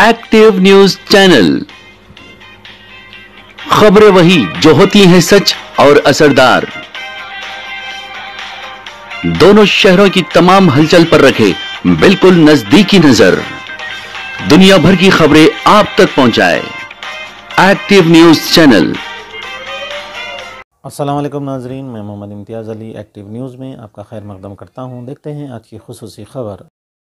Active news channel. खबरें वही जो होती हैं सच और असरदार। दोनों शहरों की तमाम हलचल पर रखे बिल्कुल नजदीकी नजर। दुनिया भर की खबरें आप तक पहुंचाए। Active news channel. अस्सलाम वालेकुम नाजरीन, मैं मोहम्मद इम्तियाज़ अली एक्टिव न्यूज़ में आपका खैर मकदम करता हूं। देखते हैं आज की खुसूसी खबर।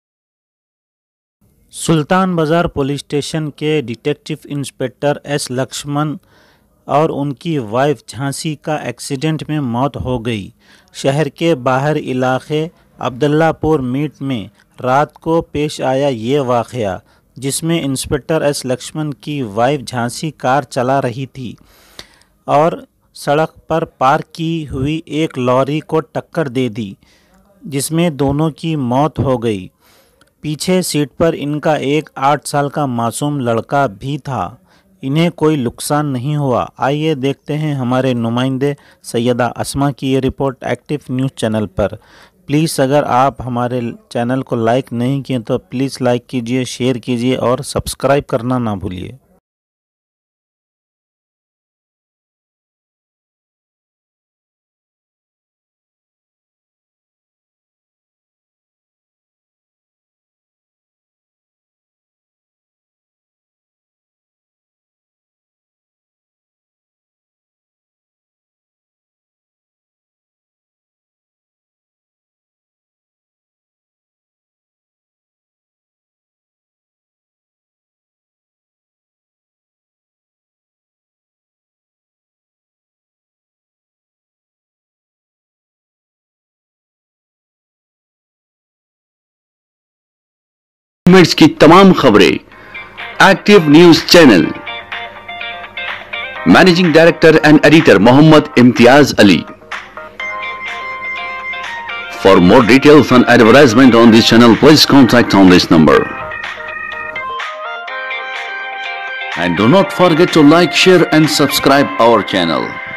सुल्तान बाज़ार पुलिस स्टेशन के डिटेक्टिव इंस्पेक्टर एस लक्ष्मण और उनकी वाइफ झांसी का एक्सीडेंट में मौत हो गई। शहर के बाहर इलाके अब्दुल्लापुर मीट में रात को पेश आया ये वाक़या, जिसमें इंस्पेक्टर एस लक्ष्मण की वाइफ झांसी कार चला रही थी और सड़क पर पार्क की हुई एक लॉरी को टक्कर दे दी, जिसमें दोनों की मौत हो गई। पीछे सीट पर इनका एक 8 साल का मासूम लड़का भी था। इन्हें कोई नुकसान नहीं हुआ। आइए देखते हैं हमारे नुमाइंदे सैयदा अस्मा की ये रिपोर्ट एक्टिव न्यूज़ चैनल पर। प्लीज़ अगर आप हमारे चैनल को लाइक नहीं किए तो प्लीज़ लाइक कीजिए, शेयर कीजिए और सब्सक्राइब करना ना भूलिए। मिनट्स की तमाम खबरें active news channel. Managing director and editor Mohammed Imtiyaz Ali. For more details and advertisement on this channel, please contact on this number. And do not forget to like, share and subscribe our channel.